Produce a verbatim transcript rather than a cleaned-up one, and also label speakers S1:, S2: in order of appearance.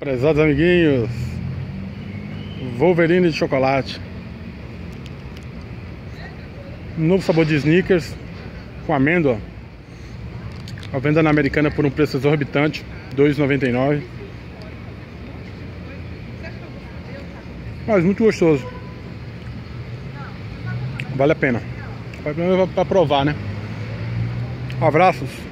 S1: Prezados amiguinhos, Wolverine de chocolate, um novo sabor de Snickers com amêndoa, a venda na Americana por um preço exorbitante, dois reais e noventa e nove centavos. Mas muito gostoso, vale a pena, vale a pena pra provar, né? Abraços.